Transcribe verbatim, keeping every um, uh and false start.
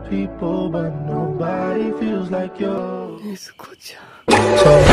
people, but nobody feels like you. Nezuko-chan. So